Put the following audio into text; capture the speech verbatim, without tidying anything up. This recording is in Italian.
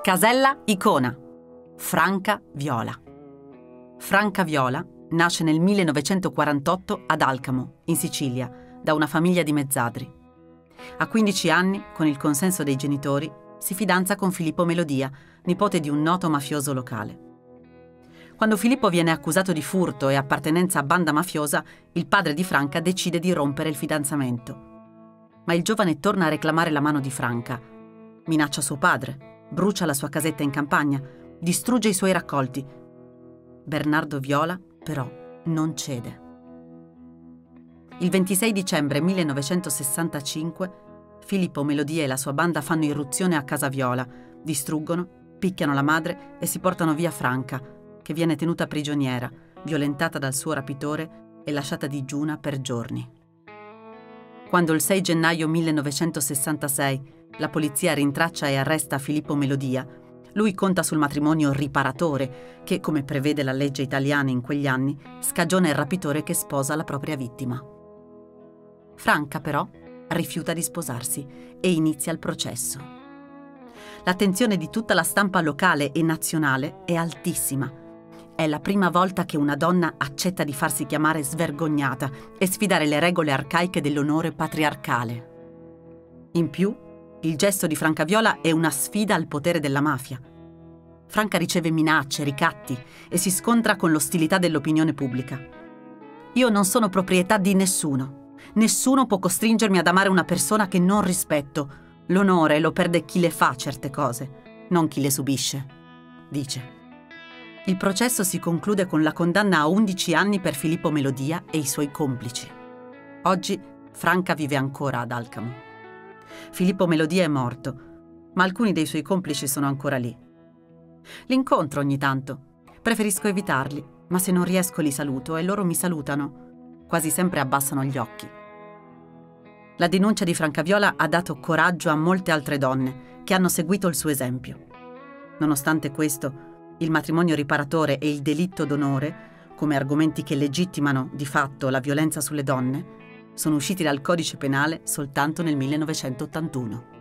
Casella icona. Franca Viola. Franca Viola nasce nel millenovecentoquarantotto ad Alcamo, in Sicilia, da una famiglia di mezzadri. A quindici anni, con il consenso dei genitori, si fidanza con Filippo Melodia, nipote di un noto mafioso locale. Quando Filippo viene accusato di furto e appartenenza a banda mafiosa, il padre di Franca decide di rompere il fidanzamento. Ma il giovane torna a reclamare la mano di Franca. Minaccia suo padre, brucia la sua casetta in campagna, distrugge i suoi raccolti. Bernardo Viola, però, non cede. Il ventisei dicembre millenovecentosessantacinque, Filippo Melodia e la sua banda fanno irruzione a casa Viola, distruggono, picchiano la madre e si portano via Franca, che viene tenuta prigioniera, violentata dal suo rapitore e lasciata digiuna per giorni. Quando il sei gennaio millenovecentosessantasei la polizia rintraccia e arresta Filippo Melodia, lui conta sul matrimonio riparatore che, come prevede la legge italiana in quegli anni, scagiona il rapitore che sposa la propria vittima. Franca, però, rifiuta di sposarsi e inizia il processo. L'attenzione di tutta la stampa locale e nazionale è altissima. È la prima volta che una donna accetta di farsi chiamare svergognata e sfidare le regole arcaiche dell'onore patriarcale. In più, il gesto di Franca Viola è una sfida al potere della mafia. Franca riceve minacce, ricatti e si scontra con l'ostilità dell'opinione pubblica. Io non sono proprietà di nessuno. Nessuno può costringermi ad amare una persona che non rispetto. L'onore lo perde chi le fa certe cose, non chi le subisce, dice. Il processo si conclude con la condanna a undici anni per Filippo Melodia e i suoi complici. Oggi Franca vive ancora ad Alcamo. Filippo Melodia è morto, ma alcuni dei suoi complici sono ancora lì. Li incontro ogni tanto. Preferisco evitarli, ma se non riesco li saluto e loro mi salutano. Quasi sempre abbassano gli occhi. La denuncia di Franca Viola ha dato coraggio a molte altre donne che hanno seguito il suo esempio. Nonostante questo, il matrimonio riparatore e il delitto d'onore, come argomenti che legittimano di fatto la violenza sulle donne, sono usciti dal codice penale soltanto nel millenovecentottantuno.